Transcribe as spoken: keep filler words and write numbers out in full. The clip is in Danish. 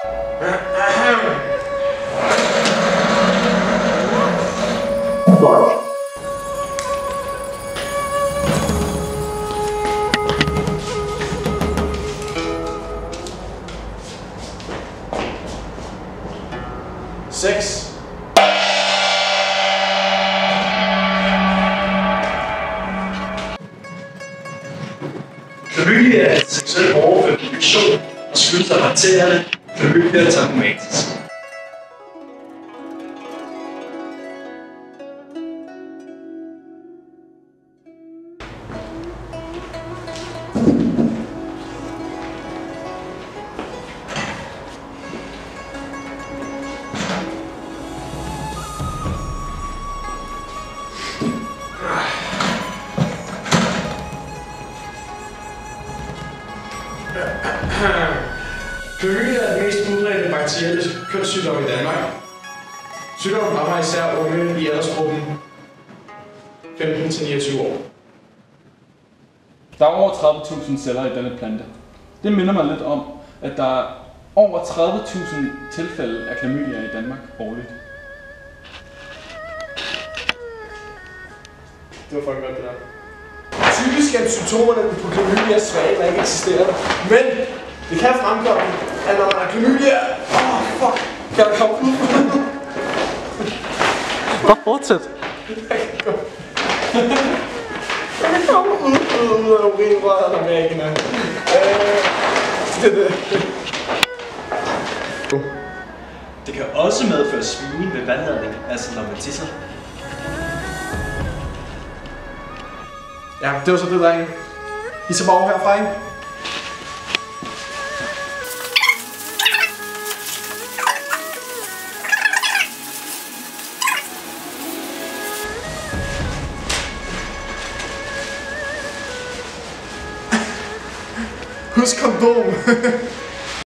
Fuck. Seks. Klamydia er en seksuel overført infektion og skyldes af bakterierne Chlamydia trachomatis. Klamydia er den mest udbredte bakterielle kønssygdom i Danmark. Sygdommen rammer især unge i aldersgruppen femten til niogtyve år. Der er over tredive tusind celler i denne plante. Det minder mig lidt om, at der er over tredive tusind tilfælde af klamydia i Danmark årligt. Det var fucking godt det der. Typisk er symptomerne på klamydia svage eller ikke eksisterende, men det kan fremkomme, at når man har klamydia, åh oh, fuck, kan der komme ud på det. Bare fortsæt. Jeg kan komme. Jeg kan komme ud på ud af urinrøret eller mærkene. Øh, det er det. Det kan også medføre svigning ved vandladning, altså når man tisser. Ja, det var så det, drenge. I tager bare over herfra, ikke? Husk kondom.